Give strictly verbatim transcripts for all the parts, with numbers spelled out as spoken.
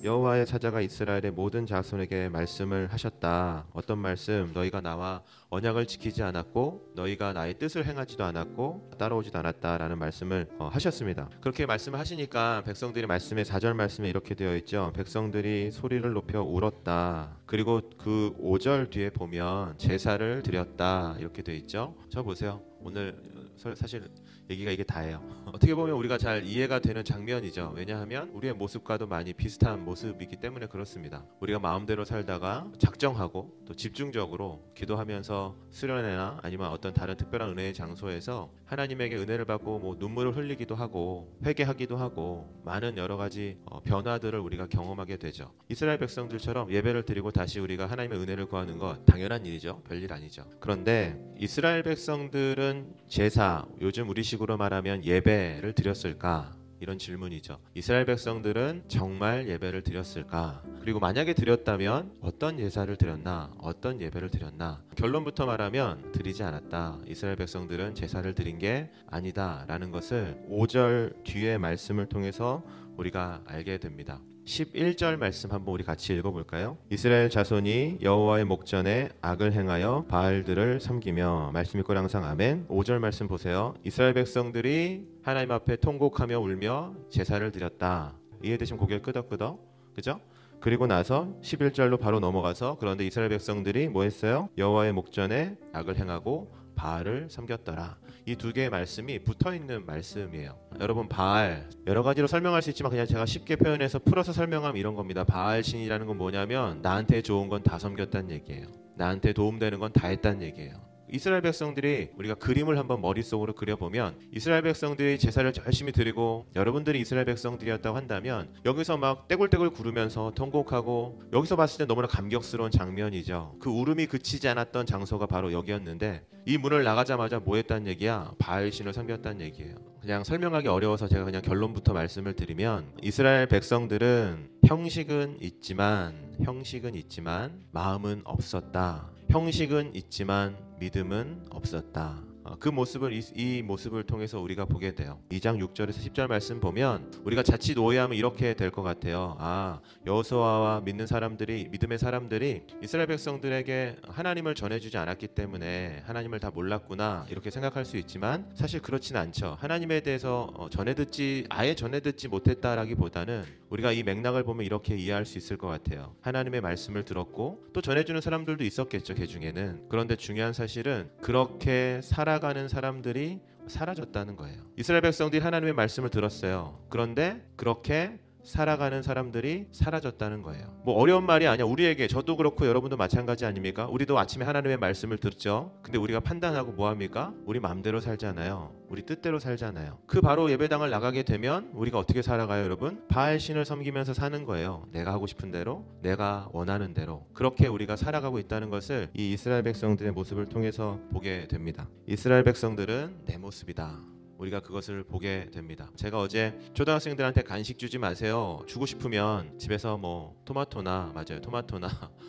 여호와의 사자가 이스라엘의 모든 자손에게 말씀을 하셨다. 어떤 말씀? 너희가 나와 언약을 지키지 않았고 너희가 나의 뜻을 행하지도 않았고 따라오지도 않았다라는 말씀을 어, 하셨습니다. 그렇게 말씀을 하시니까 백성들이 말씀에 사 절 말씀에 이렇게 되어 있죠. 백성들이 소리를 높여 울었다. 그리고 그 오 절 뒤에 보면 제사를 드렸다 이렇게 되어 있죠. 저 보세요. 오늘 사실 얘기가 이게 다예요. 어떻게 보면 우리가 잘 이해가 되는 장면이죠. 왜냐하면 우리의 모습과도 많이 비슷한 모습이기 때문에 그렇습니다. 우리가 마음대로 살다가 작정하고 또 집중적으로 기도하면서 수련회나 아니면 어떤 다른 특별한 은혜의 장소에서 하나님에게 은혜를 받고 뭐 눈물을 흘리기도 하고 회개하기도 하고 많은 여러 가지 어, 변화들을 우리가 경험하게 되죠. 이스라엘 백성들처럼 예배를 드리고 다시 우리가 하나님의 은혜를 구하는 것 당연한 일이죠. 별일 아니죠. 그런데 이스라엘 백성들은 제사, 요즘 우리식으로 말하면 예배를 드렸을까? 이런 질문이죠. 이스라엘 백성들은 정말 예배를 드렸을까? 그리고 만약에 드렸다면 어떤 제사를 드렸나? 어떤 예배를 드렸나? 결론부터 말하면 드리지 않았다. 이스라엘 백성들은 제사를 드린 게 아니다 라는 것을 오 절 뒤의 말씀을 통해서 우리가 알게 됩니다. 십일 절 말씀 한번 우리 같이 읽어볼까요? 이스라엘 자손이 여호와의 목전에 악을 행하여 바알들을 섬기며. 말씀 읽고 항상 아멘. 오 절 말씀 보세요. 이스라엘 백성들이 하나님 앞에 통곡하며 울며 제사를 드렸다. 이해되시면 고개를 끄덕끄덕, 그죠? 그리고 나서 십일 절로 바로 넘어가서 그런데 이스라엘 백성들이 뭐 했어요? 여호와의 목전에 악을 행하고 바알을 섬겼더라. 이 두 개의 말씀이 붙어있는 말씀이에요. 여러분, 바알 여러 가지로 설명할 수 있지만 그냥 제가 쉽게 표현해서 풀어서 설명하면 이런 겁니다. 바알 신이라는 건 뭐냐면 나한테 좋은 건 다 섬겼다는 얘기예요. 나한테 도움되는 건 다 했다는 얘기예요. 이스라엘 백성들이 우리가 그림을 한번 머릿속으로 그려보면 이스라엘 백성들이 제사를 열심히 드리고 여러분들이 이스라엘 백성들이었다고 한다면 여기서 막 떼굴떼굴 구르면서 통곡하고 여기서 봤을 때 너무나 감격스러운 장면이죠. 그 울음이 그치지 않았던 장소가 바로 여기였는데 이 문을 나가자마자 뭐 했다는 얘기야? 바알신을 섬겼다는 얘기예요. 그냥 설명하기 어려워서 제가 그냥 결론부터 말씀을 드리면 이스라엘 백성들은 형식은 있지만 형식은 있지만 마음은 없었다. 형식은 있지만 믿음은 없었다. 그 모습을 이, 이 모습을 통해서 우리가 보게 돼요. 이 장 육 절에서 십 절 말씀 보면 우리가 자칫 오해하면 이렇게 될 것 같아요. 아, 여호수아와 믿는 사람들이 믿음의 사람들이 이스라엘 백성들에게 하나님을 전해주지 않았기 때문에 하나님을 다 몰랐구나 이렇게 생각할 수 있지만 사실 그렇지는 않죠. 하나님에 대해서 전해 듣지 아예 전해 듣지 못했다라기보다는 우리가 이 맥락을 보면 이렇게 이해할 수 있을 것 같아요. 하나님의 말씀을 들었고 또 전해주는 사람들도 있었겠죠, 그 중에는. 그런데 중요한 사실은 그렇게 살아가는 사람들이 사라졌다는 거예요. 이스라엘 백성들이 하나님의 말씀을 들었어요. 그런데 그렇게 살아가는 사람들이 사라졌다는 거예요. 뭐 어려운 말이 아니야. 우리에게, 저도 그렇고 여러분도 마찬가지 아닙니까? 우리도 아침에 하나님의 말씀을 듣죠. 근데 우리가 판단하고 뭐합니까? 우리 마음대로 살잖아요. 우리 뜻대로 살잖아요. 그 바로 예배당을 나가게 되면 우리가 어떻게 살아가요, 여러분? 바알신을 섬기면서 사는 거예요. 내가 하고 싶은 대로, 내가 원하는 대로. 그렇게 우리가 살아가고 있다는 것을 이 이스라엘 백성들의 모습을 통해서 보게 됩니다. 이스라엘 백성들은 내 모습이다. 우리가 그것을 보게 됩니다. 제가 어제 초등학생들한테 간식 주지 마세요. 주고 싶으면 집에서 뭐 토마토나, 맞아요, 토마토나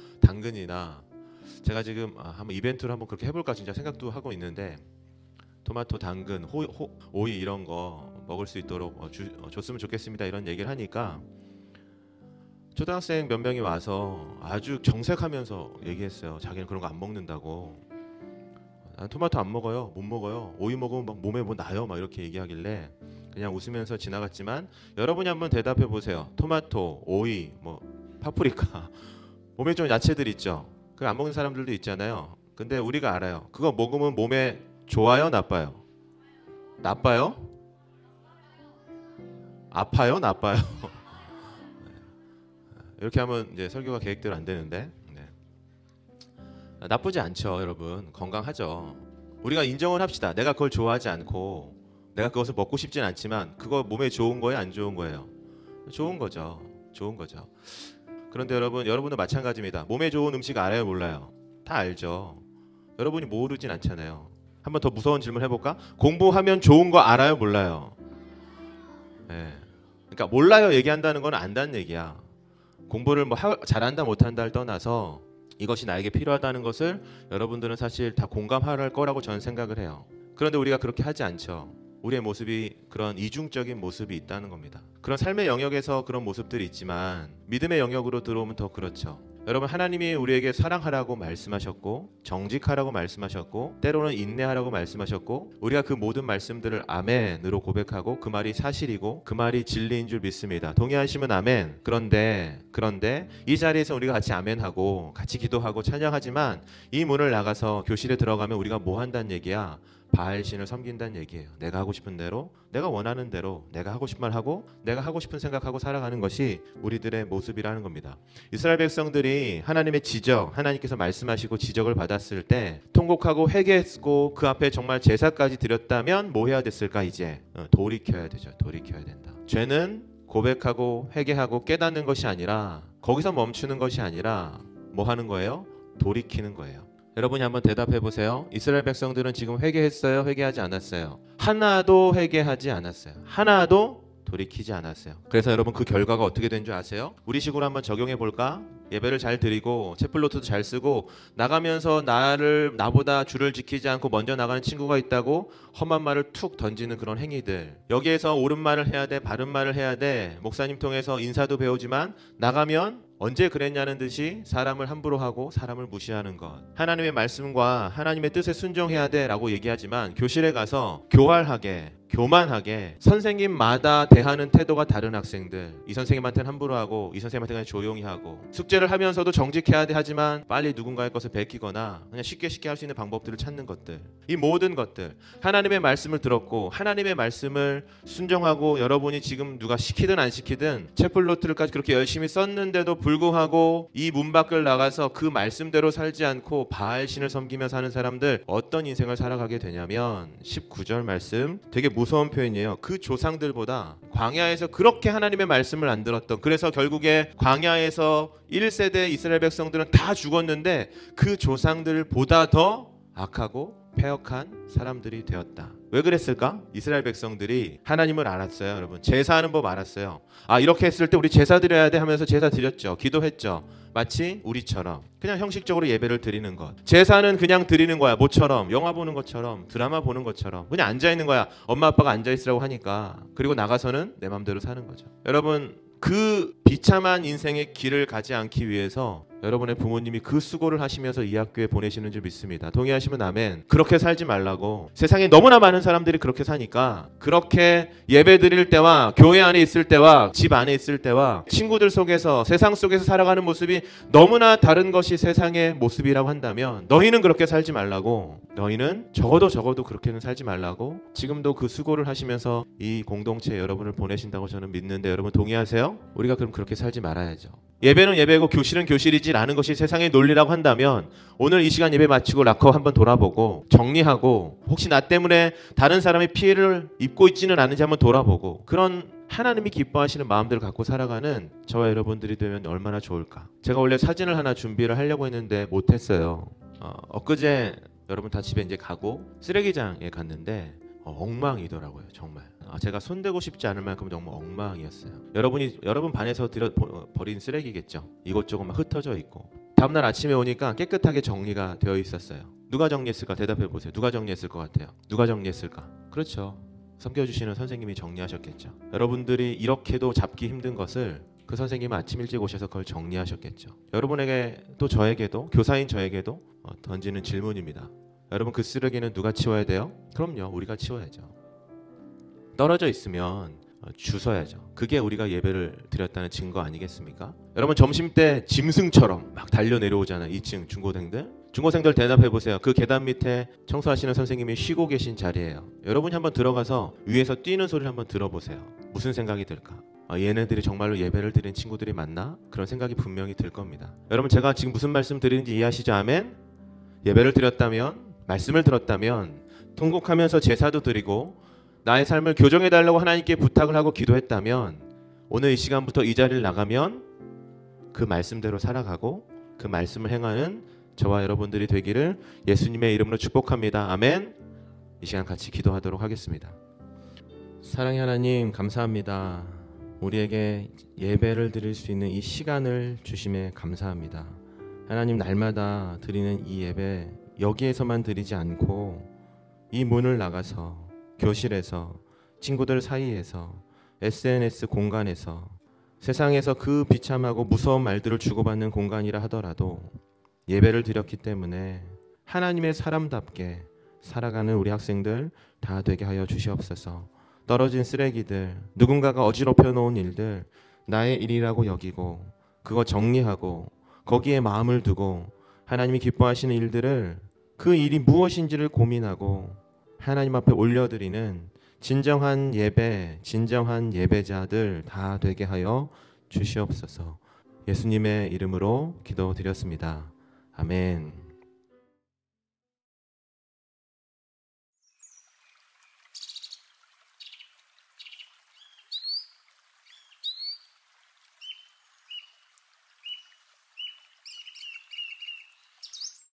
당근이나, 제가 지금 아, 한번 이벤트를 한번 그렇게 해볼까 진짜 생각도 하고 있는데 토마토, 당근, 호, 호, 오이 이런 거 먹을 수 있도록 어, 주, 어, 줬으면 좋겠습니다 이런 얘기를 하니까 초등학생 몇 명이 와서 아주 정색하면서 얘기했어요. 자기는 그런 거 안 먹는다고. 난 토마토 안 먹어요. 못 먹어요. 오이 먹으면 막 몸에 뭐 나요. 막 이렇게 얘기하길래 그냥 웃으면서 지나갔지만 여러분이 한번 대답해 보세요. 토마토, 오이, 뭐 파프리카 몸에 좀 야채들 있죠. 그거 안 먹는 사람들도 있잖아요. 근데 우리가 알아요. 그거 먹으면 몸에 좋아요, 나빠요? 나빠요? 아파요, 나빠요? 이렇게 하면 이제 설교가 계획대로 안 되는데. 나쁘지 않죠, 여러분. 건강하죠. 우리가 인정을 합시다. 내가 그걸 좋아하지 않고 내가 그것을 먹고 싶진 않지만 그거 몸에 좋은 거예요, 안 좋은 거예요? 좋은 거죠. 좋은 거죠. 그런데 여러분, 여러분도 마찬가지입니다. 몸에 좋은 음식 알아요, 몰라요? 다 알죠. 여러분이 모르진 않잖아요. 한번 더 무서운 질문 해볼까? 공부하면 좋은 거 알아요, 몰라요? 네. 그러니까 몰라요 얘기한다는 건 안다는 얘기야. 공부를 뭐 하, 잘한다 못한다를 떠나서 이것이 나에게 필요하다는 것을 여러분들은 사실 다 공감할 거라고 저는 생각을 해요. 그런데 우리가 그렇게 하지 않죠. 우리의 모습이 그런 이중적인 모습이 있다는 겁니다. 그런 삶의 영역에서 그런 모습들이 있지만 믿음의 영역으로 들어오면 더 그렇죠. 여러분, 하나님이 우리에게 사랑하라고 말씀하셨고 정직하라고 말씀하셨고 때로는 인내하라고 말씀하셨고 우리가 그 모든 말씀들을 아멘으로 고백하고 그 말이 사실이고 그 말이 진리인 줄 믿습니다. 동의하시면 아멘. 그런데 그런데 이 자리에서 우리가 같이 아멘하고 같이 기도하고 찬양하지만 이 문을 나가서 교실에 들어가면 우리가 뭐 한다는 얘기야? 바알신을 섬긴다는 얘기예요. 내가 하고 싶은 대로, 내가 원하는 대로, 내가 하고 싶은 말 하고 내가 하고 싶은 생각하고 살아가는 것이 우리들의 모습이라는 겁니다. 이스라엘 백성들이 하나님의 지적, 하나님께서 말씀하시고 지적을 받았을 때 통곡하고 회개했고 그 앞에 정말 제사까지 드렸다면 뭐 해야 됐을까? 이제 돌이켜야 되죠. 돌이켜야 된다. 죄는 고백하고 회개하고 깨닫는 것이 아니라 거기서 멈추는 것이 아니라 뭐 하는 거예요? 돌이키는 거예요. 여러분이 한번 대답해 보세요. 이스라엘 백성들은 지금 회개했어요? 회개하지 않았어요? 하나도 회개하지 않았어요. 하나도 돌이키지 않았어요. 그래서 여러분 그 결과가 어떻게 된 줄 아세요? 우리식으로 한번 적용해 볼까? 예배를 잘 드리고 채플노트도 잘 쓰고 나가면서 나를 나보다 줄을 지키지 않고 먼저 나가는 친구가 있다고 험한 말을 툭 던지는 그런 행위들. 여기에서 옳은 말을 해야 돼, 바른 말을 해야 돼. 목사님 통해서 인사도 배우지만 나가면 언제 그랬냐는 듯이 사람을 함부로 하고 사람을 무시하는 것. 하나님의 말씀과 하나님의 뜻에 순종해야 돼 라고 얘기하지만 교실에 가서 교활하게 교만하게 선생님마다 대하는 태도가 다른 학생들, 이 선생님한테는 함부로 하고 이 선생님한테는 그냥 조용히 하고 숙제를 하면서도 정직해야 돼 하지만 빨리 누군가의 것을 베끼거나 그냥 쉽게 쉽게 할 수 있는 방법들을 찾는 것들, 이 모든 것들 하나님의 말씀을 들었고 하나님의 말씀을 순종하고 여러분이 지금 누가 시키든 안 시키든 채플노트를까지 그렇게 열심히 썼는데도 불구하고 이 문 밖을 나가서 그 말씀대로 살지 않고 바알신을 섬기며 사는 사람들 어떤 인생을 살아가게 되냐면 십구 절 말씀 되게 무서운 표현이에요. 그 조상들보다 광야에서 그렇게 하나님의 말씀을 안 들었던, 그래서 결국에 광야에서 일 세대 이스라엘 백성들은 다 죽었는데 그 조상들보다 더 악하고 패역한 사람들이 되었다. 왜 그랬을까? 이스라엘 백성들이 하나님을 알았어요. 여러분, 제사하는 법 알았어요. 아, 이렇게 했을 때 우리 제사 드려야 돼 하면서 제사 드렸죠. 기도했죠. 마치 우리처럼 그냥 형식적으로 예배를 드리는 것. 제사는 그냥 드리는 거야. 모처럼 영화 보는 것처럼 드라마 보는 것처럼 그냥 앉아있는 거야. 엄마 아빠가 앉아있으라고 하니까. 그리고 나가서는 내 맘대로 사는 거죠. 여러분, 그 비참한 인생의 길을 가지 않기 위해서 여러분의 부모님이 그 수고를 하시면서 이 학교에 보내시는 줄 믿습니다. 동의하시면 아멘. 그렇게 살지 말라고. 세상에 너무나 많은 사람들이 그렇게 사니까 그렇게 예배 드릴 때와 교회 안에 있을 때와 집 안에 있을 때와 친구들 속에서 세상 속에서 살아가는 모습이 너무나 다른 것이 세상의 모습이라고 한다면 너희는 그렇게 살지 말라고. 너희는 적어도 적어도 그렇게는 살지 말라고. 지금도 그 수고를 하시면서 이 공동체에 여러분을 보내신다고 저는 믿는데 여러분 동의하세요? 우리가 그럼 그렇게 살지 말아야죠. 예배는 예배고 교실은 교실이지라는 것이 세상의 논리라고 한다면 오늘 이 시간 예배 마치고 락커 한번 돌아보고 정리하고 혹시 나 때문에 다른 사람이 피해를 입고 있지는 않은지 한번 돌아보고 그런 하나님이 기뻐하시는 마음들을 갖고 살아가는 저와 여러분들이 되면 얼마나 좋을까. 제가 원래 사진을 하나 준비를 하려고 했는데 못했어요. 어, 엊그제 여러분 다 집에 이제 가고 쓰레기장에 갔는데 어, 엉망이더라고요. 정말 아, 제가 손대고 싶지 않을 만큼 정말 엉망이었어요. 여러분이 여러분 반에서 들여, 버, 버린 쓰레기겠죠. 이것저것 막 흩어져 있고 다음날 아침에 오니까 깨끗하게 정리가 되어 있었어요. 누가 정리했을까? 대답해 보세요. 누가 정리했을 것 같아요? 누가 정리했을까? 그렇죠. 섬겨주시는 선생님이 정리하셨겠죠. 여러분들이 이렇게도 잡기 힘든 것을 그 선생님은 아침 일찍 오셔서 그걸 정리하셨겠죠. 여러분에게 또 저에게도 교사인 저에게도 어, 던지는 질문입니다. 여러분, 그 쓰레기는 누가 치워야 돼요? 그럼요, 우리가 치워야죠. 떨어져 있으면 주워야죠. 그게 우리가 예배를 드렸다는 증거 아니겠습니까? 여러분, 점심 때 짐승처럼 막 달려 내려오잖아요. 이 층 중고생들. 중고생들 대답해 보세요. 그 계단 밑에 청소하시는 선생님이 쉬고 계신 자리예요. 여러분이 한번 들어가서 위에서 뛰는 소리를 한번 들어보세요. 무슨 생각이 들까? 아, 얘네들이 정말로 예배를 드린 친구들이 맞나? 그런 생각이 분명히 들 겁니다. 여러분, 제가 지금 무슨 말씀 드리는지 이해하시죠? 아멘? 예배를 드렸다면, 말씀을 들었다면, 통곡하면서 제사도 드리고 나의 삶을 교정해달라고 하나님께 부탁을 하고 기도했다면 오늘 이 시간부터 이 자리를 나가면 그 말씀대로 살아가고 그 말씀을 행하는 저와 여러분들이 되기를 예수님의 이름으로 축복합니다. 아멘. 이 시간 같이 기도하도록 하겠습니다. 사랑의 하나님, 감사합니다. 우리에게 예배를 드릴 수 있는 이 시간을 주심에 감사합니다. 하나님, 날마다 드리는 이 예배 여기에서만 드리지 않고 이 문을 나가서 교실에서, 친구들 사이에서, 에스엔에스 공간에서, 세상에서 그 비참하고 무서운 말들을 주고받는 공간이라 하더라도 예배를 드렸기 때문에 하나님의 사람답게 살아가는 우리 학생들 다 되게 하여 주시옵소서. 떨어진 쓰레기들, 누군가가 어지럽혀 놓은 일들 나의 일이라고 여기고 그거 정리하고 거기에 마음을 두고 하나님이 기뻐하시는 일들을, 그 일이 무엇인지를 고민하고 하나님 앞에 올려드리는 진정한 예배, 진정한 예배자들 다 되게 하여 주시옵소서. 예수님의 이름으로 기도드렸습니다. 아멘.